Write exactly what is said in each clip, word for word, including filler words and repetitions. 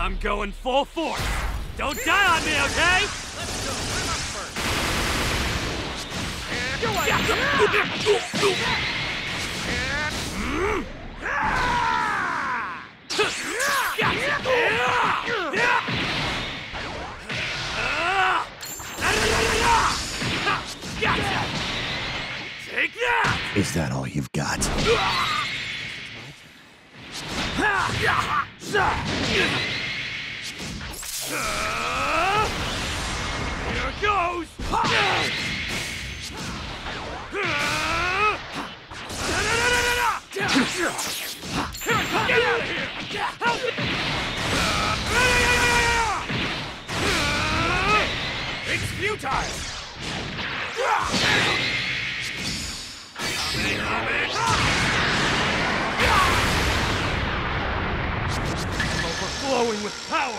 I'm going full force. Don't die on me, okay? Let's go. I'm up first. And go on. Take that! Is that all you've got? Here goes! Get out of here! Help me! It's futile! I'm overflowing with power!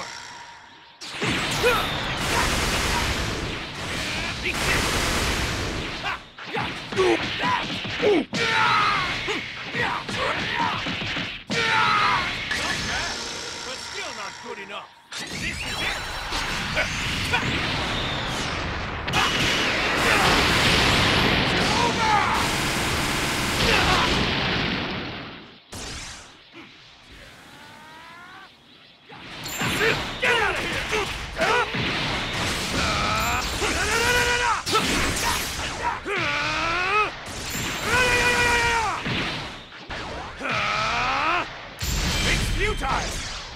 But still not good enough. This is it! Get out of here! It's futile!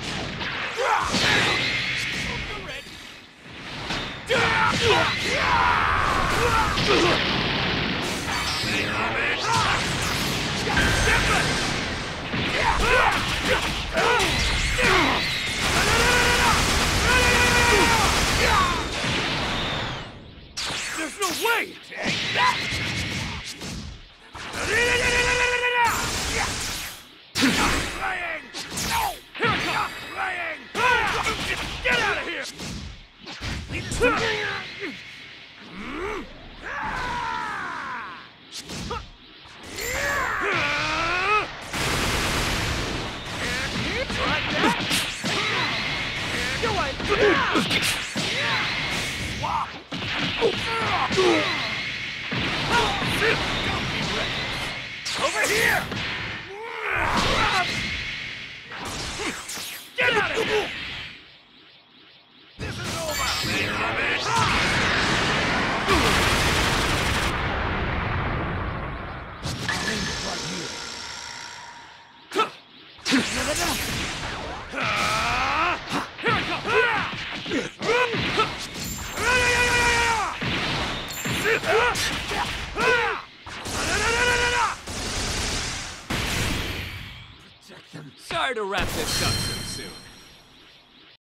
There's no way! Take that! Playing! No! Here it comes! Playing! Get out of here! Over here! Get out of here! This is over! I'll end it right here. Here it comes! Protect them. Sorry to wrap this up so soon.